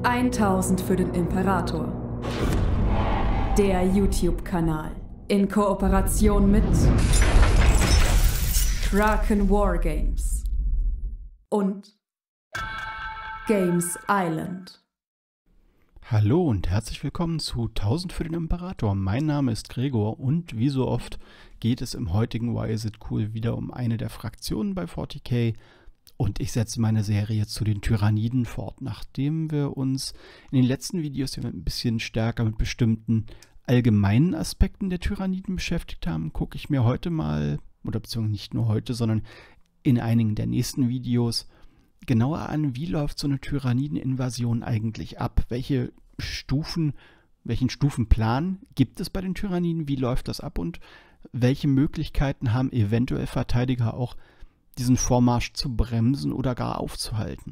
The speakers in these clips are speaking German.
1000 für den Imperator. Der YouTube-Kanal in Kooperation mit Kraken Wargames und Games Island. Hallo und herzlich willkommen zu 1000 für den Imperator. Mein Name ist Gregor und wie so oft geht es im heutigen Why Is It Cool wieder um eine der Fraktionen bei 40k und ich setze meine Serie zu den Tyranniden fort. Nachdem wir uns in den letzten Videos ein bisschen stärker mit bestimmten allgemeinen Aspekten der Tyranniden beschäftigt haben, gucke ich mir heute mal, oder beziehungsweise nicht nur heute, sondern in einigen der nächsten Videos genauer an, wie läuft so eine Tyrannideninvasion eigentlich ab? Welchen Stufenplan gibt es bei den Tyranniden? Wie läuft das ab? Und welche Möglichkeiten haben eventuell Verteidiger auch, diesen Vormarsch zu bremsen oder gar aufzuhalten?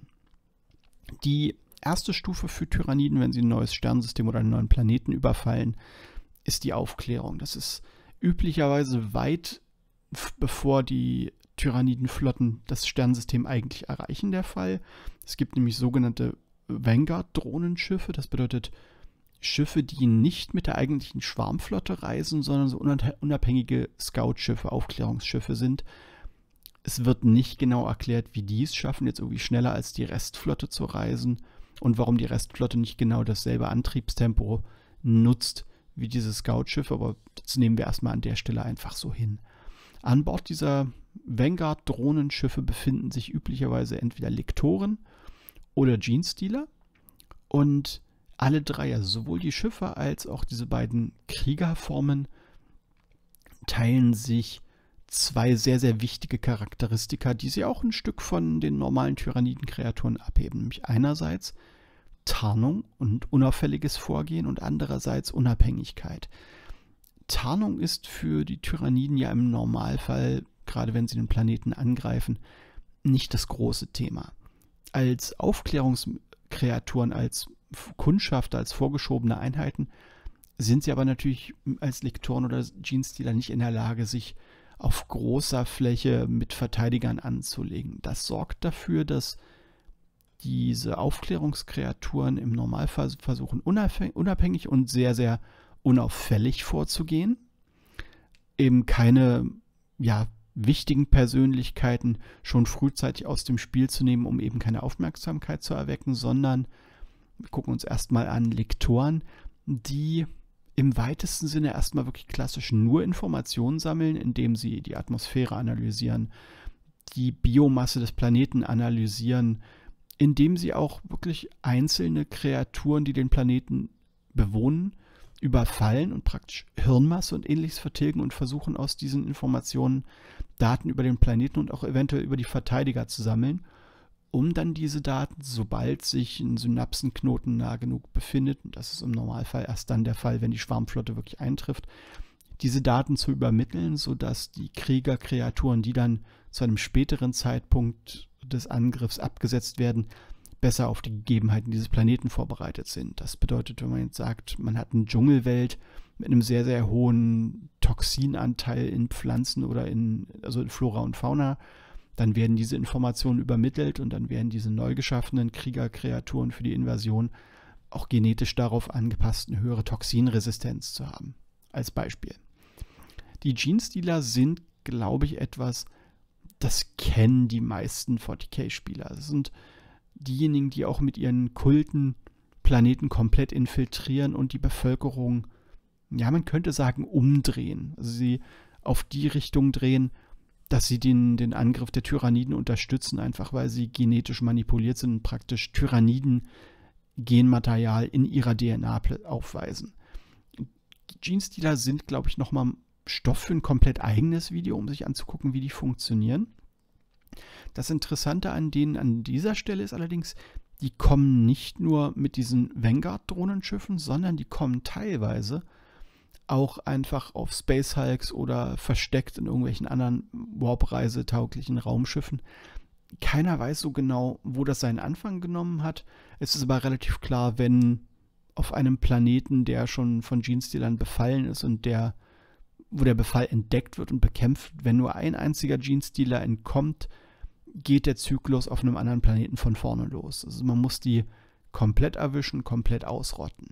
Die erste Stufe für Tyranniden, wenn sie ein neues Sternensystem oder einen neuen Planeten überfallen, ist die Aufklärung. Das ist üblicherweise weit bevor die Tyrannidenflotten das Sternensystem eigentlich erreichen, der Fall. Es gibt nämlich sogenannte Vanguard-Drohnenschiffe. Das bedeutet Schiffe, die nicht mit der eigentlichen Schwarmflotte reisen, sondern so unabhängige Scout-Schiffe, Aufklärungsschiffe sind. Es wird nicht genau erklärt, wie die es schaffen, jetzt irgendwie schneller als die Restflotte zu reisen und warum die Restflotte nicht genau dasselbe Antriebstempo nutzt wie diese Scout-Schiffe, aber das nehmen wir erstmal an der Stelle einfach so hin. An Bord dieser Vanguard-Drohnenschiffe befinden sich üblicherweise entweder Lektoren oder Genestealer und alle drei, also sowohl die Schiffe als auch diese beiden Kriegerformen, teilen sich zwei sehr, sehr wichtige Charakteristika, die sie auch ein Stück von den normalen Tyrannidenkreaturen abheben. Nämlich einerseits Tarnung und unauffälliges Vorgehen und andererseits Unabhängigkeit. Tarnung ist für die Tyranniden ja im Normalfall, gerade wenn sie den Planeten angreifen, nicht das große Thema. Als Aufklärungskreaturen, als Kundschafter, als vorgeschobene Einheiten sind sie aber natürlich als Lektoren oder Genestealer nicht in der Lage, sich auf großer Fläche mit Verteidigern anzulegen. Das sorgt dafür, dass diese Aufklärungskreaturen im Normalfall versuchen, unabhängig und sehr, sehr unauffällig vorzugehen, eben keine wichtigen Persönlichkeiten schon frühzeitig aus dem Spiel zu nehmen, um eben keine Aufmerksamkeit zu erwecken, sondern wir gucken uns erstmal an Lektoren, die im weitesten Sinne erstmal wirklich klassisch nur Informationen sammeln, indem sie die Atmosphäre analysieren, die Biomasse des Planeten analysieren, indem sie auch wirklich einzelne Kreaturen, die den Planeten bewohnen, überfallen und praktisch Hirnmasse und ähnliches vertilgen und versuchen aus diesen Informationen Daten über den Planeten und auch eventuell über die Verteidiger zu sammeln, um dann diese Daten, sobald sich ein Synapsenknoten nah genug befindet, und das ist im Normalfall erst dann der Fall, wenn die Schwarmflotte wirklich eintrifft, diese Daten zu übermitteln, sodass die Kriegerkreaturen, die dann zu einem späteren Zeitpunkt des Angriffs abgesetzt werden, besser auf die Gegebenheiten dieses Planeten vorbereitet sind. Das bedeutet, wenn man jetzt sagt, man hat eine Dschungelwelt mit einem sehr, sehr hohen Toxinanteil in Pflanzen oder in Flora und Fauna, dann werden diese Informationen übermittelt und dann werden diese neu geschaffenen Kriegerkreaturen für die Invasion auch genetisch darauf angepasst, eine höhere Toxinresistenz zu haben. Als Beispiel. Die Genestealer sind, glaube ich, etwas, das kennen die meisten 40k-Spieler. Das sind diejenigen, die auch mit ihren Kulten Planeten komplett infiltrieren und die Bevölkerung, ja, man könnte sagen, umdrehen. Also sie auf die Richtung drehen, dass sie den Angriff der Tyranniden unterstützen, einfach weil sie genetisch manipuliert sind und praktisch Tyranniden-Genmaterial in ihrer DNA aufweisen. Genestealer sind, glaube ich, nochmal Stoff für ein komplett eigenes Video, um sich anzugucken, wie die funktionieren. Das Interessante an denen an dieser Stelle ist allerdings, die kommen nicht nur mit diesen Vanguard-Drohnenschiffen, sondern die kommen teilweise auch einfach auf Space Hulks oder versteckt in irgendwelchen anderen Warp-Reise-tauglichen Raumschiffen. Keiner weiß so genau, wo das seinen Anfang genommen hat. Es ist aber relativ klar, wenn auf einem Planeten, der schon von Genestealern befallen ist und wo der Befall entdeckt wird und bekämpft, wenn nur ein einziger Genestealer entkommt, geht der Zyklus auf einem anderen Planeten von vorne los. Also man muss die komplett erwischen, komplett ausrotten.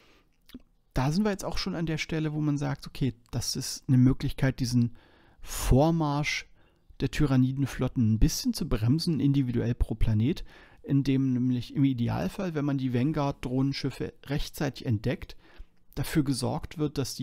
Da sind wir jetzt auch schon an der Stelle, wo man sagt, okay, das ist eine Möglichkeit, diesen Vormarsch der Tyrannidenflotten ein bisschen zu bremsen, individuell pro Planet, indem nämlich im Idealfall, wenn man die Vanguard-Drohnenschiffe rechtzeitig entdeckt, dafür gesorgt wird, dass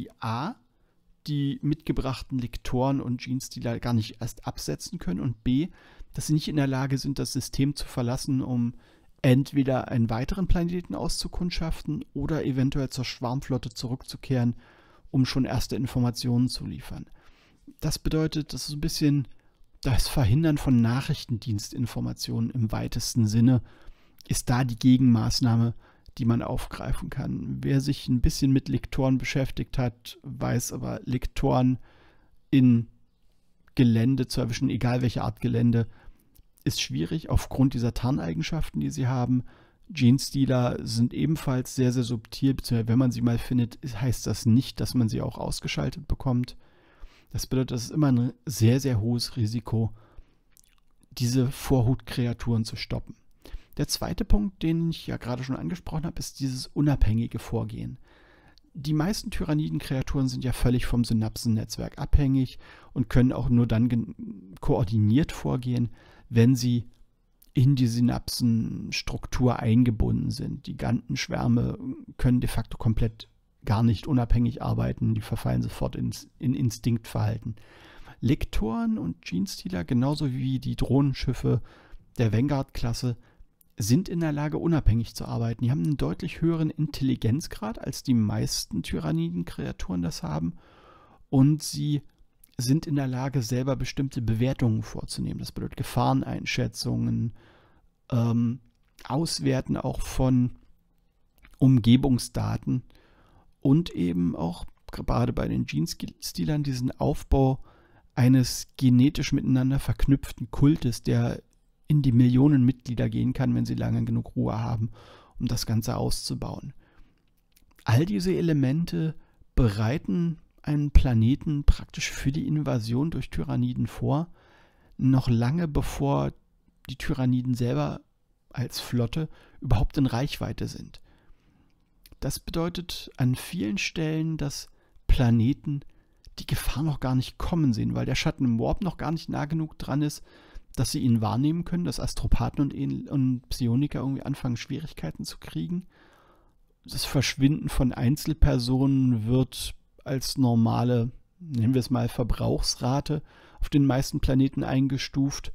die mitgebrachten Lektoren und Genestealer gar nicht erst absetzen können und b, dass sie nicht in der Lage sind, das System zu verlassen, um entweder einen weiteren Planeten auszukundschaften oder eventuell zur Schwarmflotte zurückzukehren, um schon erste Informationen zu liefern. Das bedeutet, das ist ein bisschen das Verhindern von Nachrichtendienstinformationen im weitesten Sinne, ist da die Gegenmaßnahme, die man aufgreifen kann. Wer sich ein bisschen mit Lektoren beschäftigt hat, weiß aber, Lektoren in Gelände zu erwischen, egal welche Art Gelände, ist schwierig aufgrund dieser Tarneigenschaften, die sie haben. Genestealer sind ebenfalls sehr, sehr subtil, beziehungsweise wenn man sie mal findet, heißt das nicht, dass man sie auch ausgeschaltet bekommt. Das bedeutet, das ist immer ein sehr, sehr hohes Risiko, diese Vorhutkreaturen zu stoppen. Der zweite Punkt, den ich ja gerade schon angesprochen habe, ist dieses unabhängige Vorgehen. Die meisten Tyrannidenkreaturen sind ja völlig vom Synapsennetzwerk abhängig und können auch nur dann koordiniert vorgehen, wenn sie in die Synapsenstruktur eingebunden sind. Die Gantenschwärme können de facto komplett gar nicht unabhängig arbeiten, die verfallen sofort in Instinktverhalten. Lektoren und Genestealer, genauso wie die Drohnenschiffe der Vanguard-Klasse, sind in der Lage, unabhängig zu arbeiten. Die haben einen deutlich höheren Intelligenzgrad, als die meisten Tyrannidenkreaturen das haben. Und sie sind in der Lage, selber bestimmte Bewertungen vorzunehmen. Das bedeutet Gefahreneinschätzungen, Auswerten auch von Umgebungsdaten und eben auch gerade bei den Genestealern diesen Aufbau eines genetisch miteinander verknüpften Kultes, der in die Millionen Mitglieder gehen kann, wenn sie lange genug Ruhe haben, um das Ganze auszubauen. All diese Elemente bereiten einen Planeten praktisch für die Invasion durch Tyranniden vor, noch lange bevor die Tyranniden selber als Flotte überhaupt in Reichweite sind. Das bedeutet an vielen Stellen, dass Planeten die Gefahr noch gar nicht kommen sehen, weil der Schatten im Warp noch gar nicht nah genug dran ist, dass sie ihn wahrnehmen können, dass Astropathen und Psioniker irgendwie anfangen, Schwierigkeiten zu kriegen. Das Verschwinden von Einzelpersonen wird als normale, nennen wir es mal, Verbrauchsrate auf den meisten Planeten eingestuft.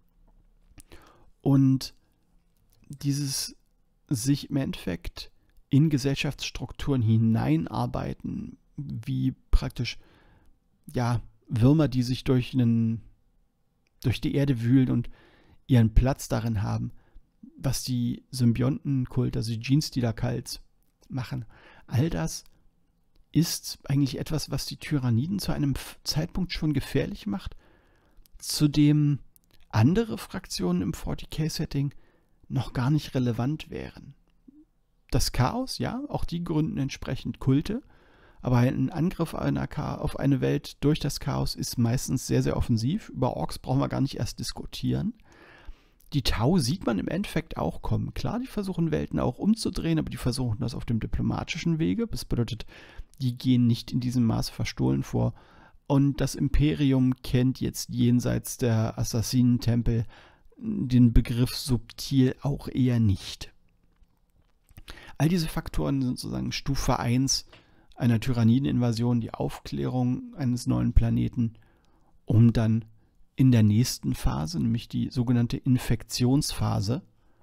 Und dieses sich im Endeffekt in Gesellschaftsstrukturen hineinarbeiten, wie praktisch ja, Würmer, die sich durch die Erde wühlen und ihren Platz darin haben, was die Symbiontenkult, also die Genestealer-Cults machen. All das ist eigentlich etwas, was die Tyranniden zu einem Zeitpunkt schon gefährlich macht, zu dem andere Fraktionen im 40k-Setting noch gar nicht relevant wären. Das Chaos, ja, auch die gründen entsprechend Kulte, aber ein Angriff auf eine Welt durch das Chaos ist meistens sehr, sehr offensiv. Über Orks brauchen wir gar nicht erst diskutieren. Die Tau sieht man im Endeffekt auch kommen. Klar, die versuchen Welten auch umzudrehen, aber die versuchen das auf dem diplomatischen Wege. Das bedeutet, die gehen nicht in diesem Maße verstohlen vor. Und das Imperium kennt jetzt jenseits der Assassinentempel den Begriff subtil auch eher nicht. All diese Faktoren sind sozusagen Stufe 1 einer Tyrannideninvasion, die Aufklärung eines neuen Planeten, um dann in der nächsten Phase, nämlich die sogenannte Infektionsphase,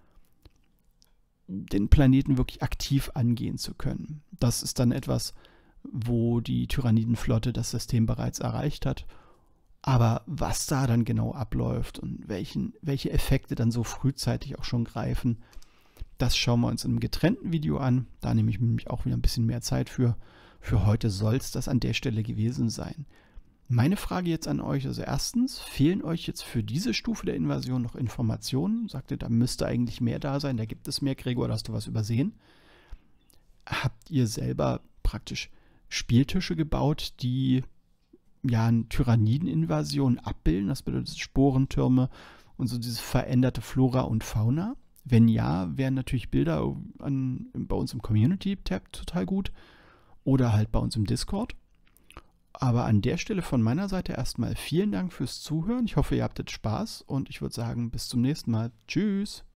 den Planeten wirklich aktiv angehen zu können. Das ist dann etwas, wo die Tyrannidenflotte das System bereits erreicht hat. Aber was da dann genau abläuft und welche Effekte dann so frühzeitig auch schon greifen, das schauen wir uns in einem getrennten Video an. Da nehme ich nämlich auch wieder ein bisschen mehr Zeit für. Für heute soll es das an der Stelle gewesen sein. Meine Frage jetzt an euch, also erstens, fehlen euch jetzt für diese Stufe der Invasion noch Informationen? Sagt ihr, da müsste eigentlich mehr da sein, da gibt es mehr. Gregor, da hast du was übersehen? Habt ihr selber praktisch Spieltische gebaut, die ja eine Tyrannideninvasion abbilden? Das bedeutet Sporentürme und so diese veränderte Flora und Fauna. Wenn ja, wären natürlich Bilder bei uns im Community-Tab total gut oder halt bei uns im Discord. Aber an der Stelle von meiner Seite erstmal vielen Dank fürs Zuhören. Ich hoffe, ihr habt jetzt Spaß und ich würde sagen, bis zum nächsten Mal. Tschüss!